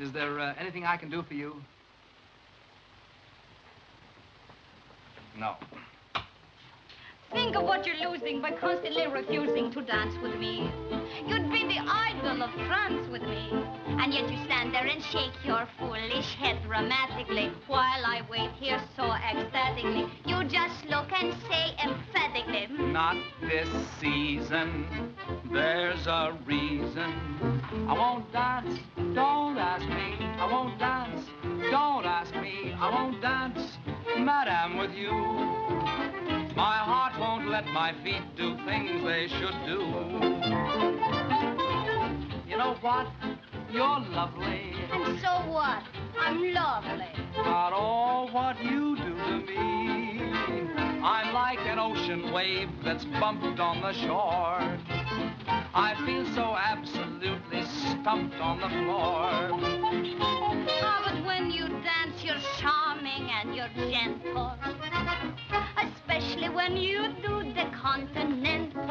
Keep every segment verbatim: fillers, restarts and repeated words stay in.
Is there uh, anything I can do for you? No. Think of what you're losing by constantly refusing to dance with me. You'd be the idol of France with me. And yet you stand there and shake your foolish head dramatically while I wait here so ecstatically. You just look and say emphatically, Not this season. There's a reason. I won't dance. Don't ask me. I won't dance. Don't ask me. I won't dance, Madame, with you. My heart won't let my feet do things they should do. You know what? You're lovely. and so what? I'm lovely. Not all what you do to me. I'm like an ocean wave that's bumped on the shore. I feel so absolutely stumped on the floor. Oh, but when you dance, you're charming and you're gentle. Especially when you do the continental.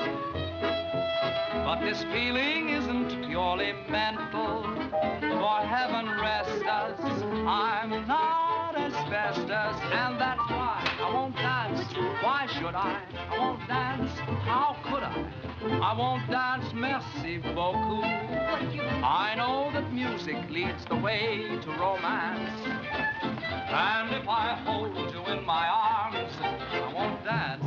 But this feeling isn't purely mental. For heaven rest us, I'm not asbestos, and that's why I won't dance. Why should I? I won't dance. How could I? I won't dance, merci beaucoup. I know that music leads the way to romance. And if I hold you in my arms, I won't dance.